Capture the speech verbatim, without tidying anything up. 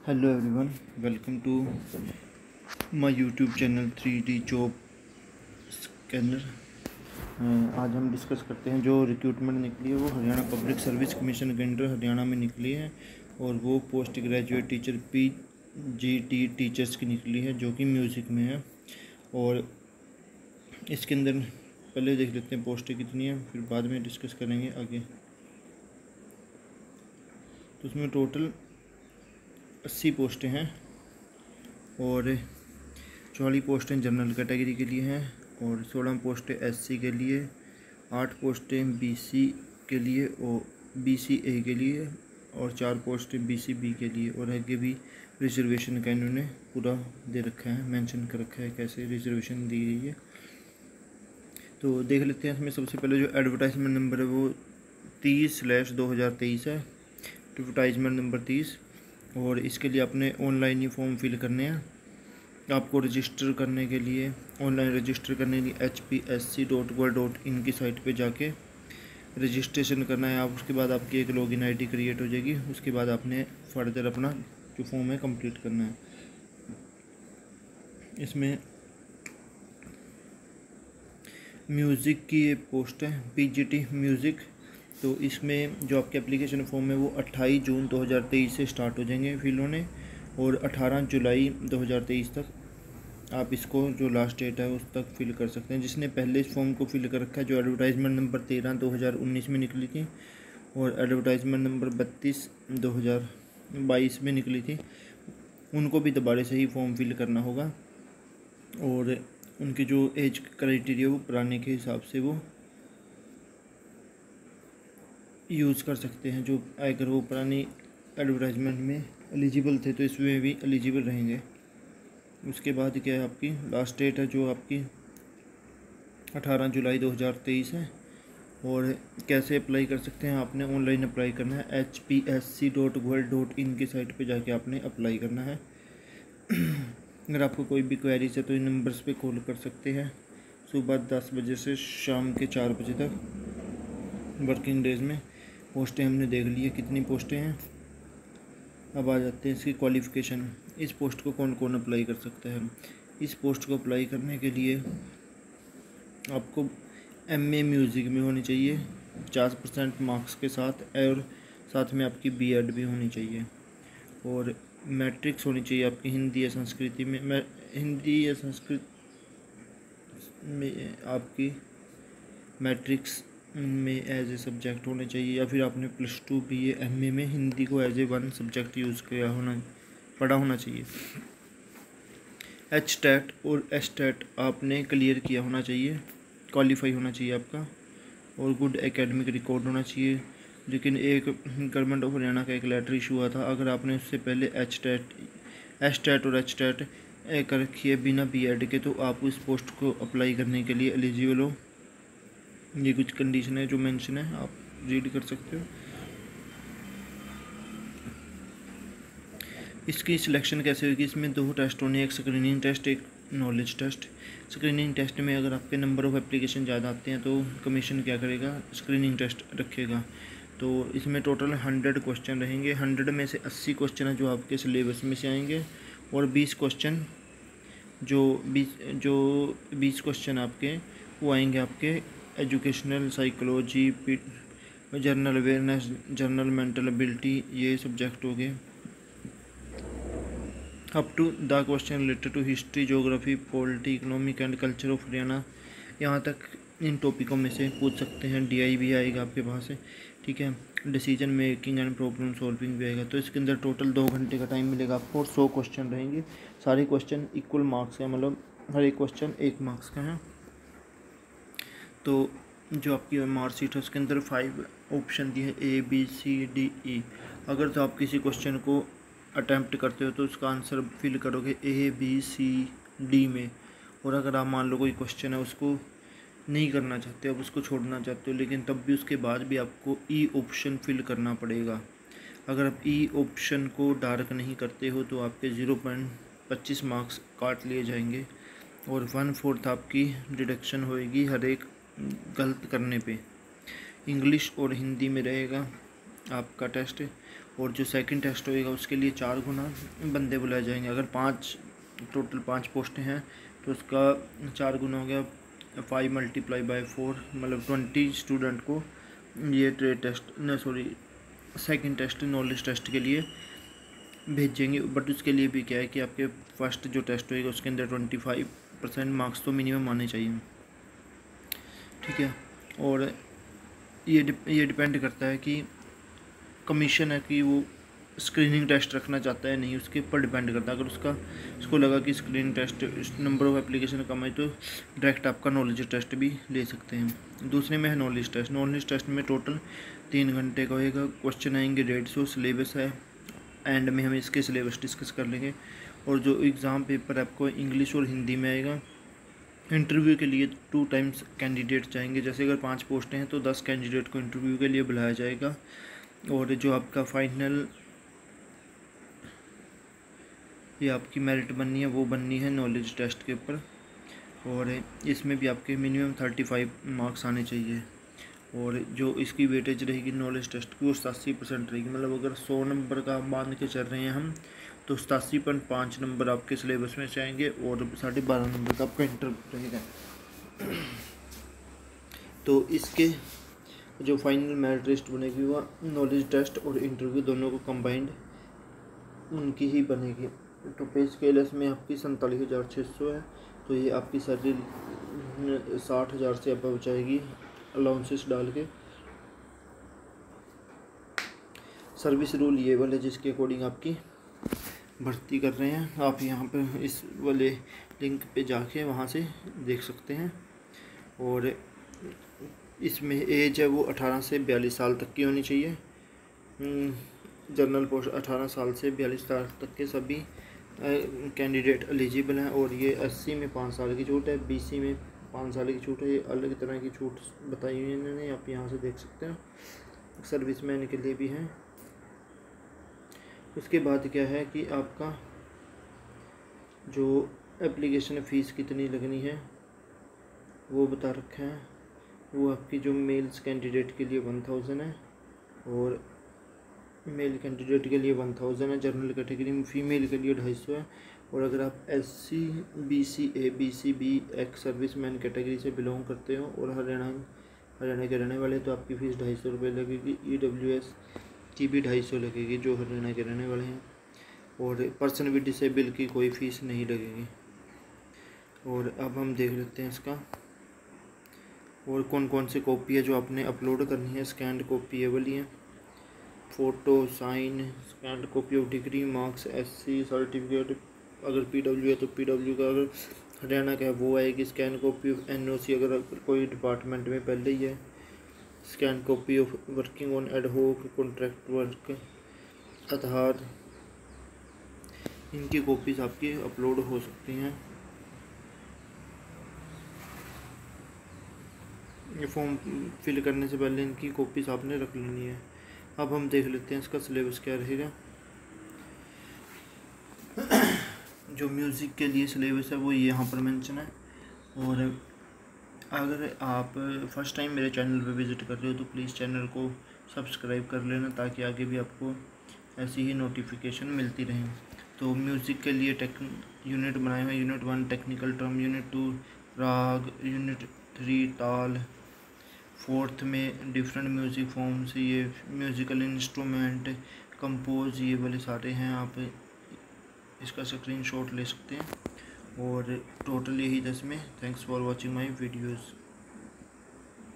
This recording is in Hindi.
Hello everyone, welcome to my YouTube channel three D job scanner. आज हम डिस्कस करते हैं जो रिक्रूटमेंट निकली है वो हरियाणा पब्लिक सर्विस कमीशन के अंडर हरियाणा में निकली है और वो post graduate teacher P G T teachers की निकली है जो कि म्यूज़िक में है। और इसके अंदर पहले देख लेते हैं पोस्टें कितनी है, फिर बाद में डिस्कस करेंगे आगे। तो उसमें टोटल अस्सी पोस्टें हैं और चौवालीस पोस्टें जनरल कैटेगरी के लिए हैं और सोलह पोस्टें एससी के लिए, आठ पोस्टें बीसी के लिए और बीसीए के लिए और चार पोस्टें बीसीबी के लिए। और आगे भी रिजर्वेशन का इन्होंने पूरा दे रखा है, मेंशन कर रखा है कैसे रिजर्वेशन दी गई है। तो देख लेते हैं। इसमें सबसे पहले जो एडवर्टाइजमेंट नंबर है वो तीस स्लैश दो हज़ार तेईस है, एडवर्टाइजमेंट नंबर तीस। और इसके लिए आपने ऑनलाइन ही फॉर्म फिल करने हैं। आपको रजिस्टर करने के लिए ऑनलाइन रजिस्टर करने के लिए H P S C dot government dot in की साइट पे जाके रजिस्ट्रेशन करना है। आप उसके बाद आपकी एक लॉगिन आईडी क्रिएट हो जाएगी। उसके बाद आपने फर्दर अपना जो फॉर्म है कंप्लीट करना है। इसमें म्यूज़िक की ये पोस्ट है, पीजीटी म्यूज़िक। तो इसमें जो आपके एप्लीकेशन फॉर्म है वो अट्ठाईस जून दो हज़ार तेईस से स्टार्ट हो जाएंगे फिल होने और अठारह जुलाई दो हज़ार तेईस तक आप इसको जो लास्ट डेट है उस तक फिल कर सकते हैं। जिसने पहले इस फॉर्म को फिल कर रखा है, जो एडवर्टाइजमेंट नंबर तेरह दो हज़ार उन्नीस में निकली थी और एडवर्टाइजमेंट नंबर बत्तीस दो हज़ार बाईस में निकली थी, उनको भी दोबारा से ही फॉर्म फिल करना होगा। और उनकी जो एज क्राइटेरिया वो पुराने के हिसाब से वो यूज़ कर सकते हैं। जो अगर वो पुरानी एडवर्टाइजमेंट में एलिजिबल थे तो इसमें भी एलिजिबल रहेंगे। उसके बाद क्या है, आपकी लास्ट डेट है जो आपकी अठारह जुलाई दो हज़ार तेईस है। और कैसे अप्लाई कर सकते हैं, आपने ऑनलाइन अप्लाई करना है। H P S C dot government dot in की साइट पे जाके आपने अप्लाई करना है। अगर आपको कोई भी क्वेरीज है तो इन नंबर्स पे कॉल कर सकते हैं। सुबह दस बजे से शाम के चार बजे तक वर्किंग डेज में। पोस्टें हमने देख ली है कितनी पोस्टें हैं। अब आ जाते हैं इसकी क्वालिफ़िकेशन। इस पोस्ट को कौन कौन अप्लाई कर सकता है। इस पोस्ट को अप्लाई करने के लिए आपको एमए म्यूज़िक में होनी चाहिए पचास परसेंट मार्क्स के साथ, और साथ में आपकी बीएड भी होनी चाहिए और मैट्रिक्स होनी चाहिए आपकी हिंदी या संस्कृति में। मैं हिंदी या संस्कृत में आपकी मैट्रिक्स में एज ए सब्जेक्ट होने चाहिए, या फिर आपने plus two B A M A में हिंदी को as a one subject use किया होना पढ़ा होना चाहिए। एच टेट और एस टेट आपने क्लियर किया होना चाहिए, क्वालिफाई होना चाहिए आपका, और गुड एकेडमिक रिकॉर्ड होना चाहिए। लेकिन एक गवर्नमेंट ऑफ हरियाणा का एक लेटर इशू हुआ था, अगर आपने उससे पहले एच टेट एस टेट और एच टेट कर रखी है बिना बी एड के, तो आप उस पोस्ट को अप्लाई करने के लिए एलिजिबल हो। ये कुछ कंडीशन है जो मेंशन है, आप रीड कर सकते हो। इसकी सिलेक्शन कैसे होगी, इसमें दो टेस्ट होने, एक स्क्रीनिंग टेस्ट एक नॉलेज टेस्ट। स्क्रीनिंग टेस्ट में अगर आपके नंबर ऑफ़ एप्लीकेशन ज़्यादा आते हैं तो कमीशन क्या करेगा, स्क्रीनिंग टेस्ट रखेगा। तो इसमें टोटल हंड्रेड क्वेश्चन रहेंगे। हंड्रेड में से अस्सी क्वेश्चन है जो आपके सिलेबस में से आएंगे और बीस क्वेश्चन जो बीस जो बीस क्वेश्चन आपके वो आएंगे आपके educational, psychology, general awareness, general mental ability, ये सब्जेक्ट हो गए। Up to the question related to history, geography, polity, economic and culture of Haryana, यहाँ तक इन टॉपिकों में से पूछ सकते हैं। डीआई भी आएगा आपके पास से, ठीक है। Decision making and problem solving भी आएगा। तो इसके अंदर टोटल दो घंटे का टाइम मिलेगा आपको और सौ क्वेश्चन रहेंगे। सारे क्वेश्चन इक्वल मार्क्स का, मतलब हर एक क्वेश्चन एक मार्क्स का है। तो जो आपकी मार्कशीट है उसके अंदर फाइव ऑप्शन दिए हैं, ए बी सी डी ई। अगर तो आप किसी क्वेश्चन को अटैम्प्ट करते हो तो उसका आंसर फिल करोगे ए बी सी डी में। और अगर आप मान लो कोई क्वेश्चन है उसको नहीं करना चाहते, अब उसको छोड़ना चाहते हो, लेकिन तब भी उसके बाद भी आपको ई ऑप्शन फिल करना पड़ेगा। अगर आप ई ऑप्शन को डार्क नहीं करते हो तो आपके ज़ीरो पॉइंट पच्चीस मार्क्स काट लिए जाएंगे और वन फोर्थ आपकी डिडक्शन होएगी हर एक गलत करने पे। इंग्लिश और हिंदी में रहेगा आपका टेस्ट और जो सेकंड टेस्ट होएगा उसके लिए चार गुना बंदे बुलाए जाएंगे। अगर पाँच टोटल पाँच पोस्टें हैं तो उसका चार गुना हो गया, फाइव मल्टीप्लाई बाय फोर, मतलब ट्वेंटी स्टूडेंट को ये ट्रेड टेस्ट न sorry second test knowledge test के लिए भेजेंगे। बट उसके लिए भी क्या है कि आपके फर्स्ट जो टेस्ट होएगा उसके अंदर ट्वेंटी फाइव परसेंट मार्क्स तो मिनिमम आने चाहिए, ठीक है। और ये डिप, ये डिपेंड करता है कि कमीशन है कि वो स्क्रीनिंग टेस्ट रखना चाहता है नहीं, उसके ऊपर डिपेंड करता है। अगर उसका उसको लगा कि screening test number of application कम है तो डायरेक्ट आपका नॉलेज टेस्ट भी ले सकते हैं। दूसरे में है नॉलेज टेस्ट। नॉलेज टेस्ट में टोटल तीन घंटे का होएगा, क्वेश्चन आएंगे डेढ़ सौ, सिलेबस है, एंड में हम इसके सिलेबस डिस्कस कर लेंगे। और जो एग्ज़ाम पेपर आपको इंग्लिश और हिंदी में आएगा। इंटरव्यू के लिए टू टाइम्स कैंडिडेट जाएंगे, जैसे अगर पाँच पोस्टें हैं तो दस कैंडिडेट को इंटरव्यू के लिए बुलाया जाएगा। और जो आपका फाइनल ये आपकी मेरिट बननी है वो बननी है नॉलेज टेस्ट के ऊपर। और इसमें भी आपके मिनिमम थर्टी फाइव मार्क्स आने चाहिए। और जो इसकी वेटेज रहेगी नॉलेज टेस्ट की वो सतासी परसेंट रहेगी। मतलब अगर सौ नंबर का मान के चल रहे हैं हम तो सतासी पॉइंट पाँच नंबर आपके सिलेबस में से आएंगे और साढ़े बारह नंबर का आपका इंटरव्यू रहेगा। तो इसके जो फाइनल मेरिट लिस्ट बनेगी वह नॉलेज टेस्ट और इंटरव्यू दोनों को कंबाइंड उनकी ही बनेगी। तो पे स्केल इसमें आपकी सैंतालीस हज़ार छः सौ है, तो ये आपकी सैलरी साठ हज़ार से अब बचाएगी अलाउंसेस डाल के। सर्विस रूल ये वाले जिसके अकॉर्डिंग आपकी भर्ती कर रहे हैं, आप यहाँ पे इस वाले लिंक पे जाके वहाँ से देख सकते हैं। और इसमें एज है वो अठारह से बयालीस साल तक की होनी चाहिए। जनरल पोस्ट अठारह साल से बयालीस साल तक के सभी कैंडिडेट एलिजिबल हैं। और ये एससी में पाँच साल की छूट है, बीसी में पाँच साल की छूट है। ये अलग तरह की छूट बताई हुई है इन्होंने, आप यहाँ से देख सकते हैं। सर्विसमैन के लिए भी हैं। उसके बाद क्या है कि आपका जो एप्लीकेशन फ़ीस कितनी लगनी है वो बता रखा है। वो आपकी जो मेल्स कैंडिडेट के लिए वन थाउजेंड है और मेल कैंडिडेट के लिए वन थाउजेंड है। जनरल कैटेगरी में फीमेल के लिए ढाई सौ है। और अगर आप S C B C A B C B ex serviceman category से बिलोंग करते हो और हरियाणा हरियाणा के रहने वाले तो आपकी फ़ीस ढाई सौ रुपये लगेगी। ई डब्ल्यू एस की भी ढाई सौ लगेगी जो हरियाणा के रहने वाले हैं। और पर्सन विद डिसेबल की कोई फ़ीस नहीं लगेगी। और अब हम देख लेते हैं इसका और कौन कौन से कॉपी है जो आपने अपलोड करनी है। स्कैंड कॉपी है वाली है, photo, sign, scanned copy of degree, marks, SC certificate, अगर पीडब्ल्यू है तो पीडब्ल्यू का, अगर हरियाणा का है वो आएगी। स्कैन कॉपी ऑफ एनओसी अगर कोई डिपार्टमेंट में पहले ही है। Scan copy of working on ad hoc contract work, Aadhaar, इनकी कॉपीज आपकी अपलोड हो सकती हैं। ये फॉर्म फिल करने से पहले इनकी कॉपीज आपने रख लेनी है। अब हम देख लेते हैं इसका सिलेबस क्या रहेगा। जो म्यूज़िक के लिए सिलेबस है वो यहाँ पर मेंशन है। और अगर आप फर्स्ट टाइम मेरे चैनल पे विज़िट कर रहे हो तो प्लीज़ चैनल को सब्सक्राइब कर लेना ताकि आगे भी आपको ऐसी ही नोटिफिकेशन मिलती रहें। तो म्यूज़िक के लिए टेक यूनिट बनाए हुए, unit one technical term, unit two राग, यूनिट थ्री ताल, फोर्थ में डिफरेंट म्यूज़िक फॉर्म्स, ये म्यूज़िकल इंस्ट्रूमेंट, कंपोज, ये वाले सारे हैं। आप इसका स्क्रीनशॉट ले सकते हैं। और टोटल यही दस में। Thanks for watching my videos.